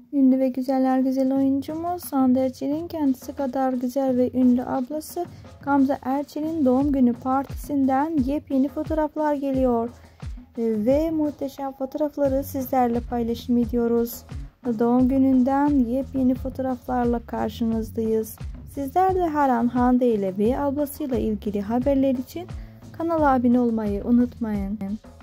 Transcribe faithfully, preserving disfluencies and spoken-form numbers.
Ünlü ve güzeller güzel oyuncumuz Hande Erçel'in kendisi kadar güzel ve ünlü ablası Gamze Erçel'in doğum günü partisinden yepyeni fotoğraflar geliyor. Ve muhteşem fotoğrafları sizlerle paylaşım ediyoruz. Doğum gününden yepyeni fotoğraflarla karşınızdayız. Sizler de her an Hande ile ve ablasıyla ilgili haberler için kanala abone olmayı unutmayın.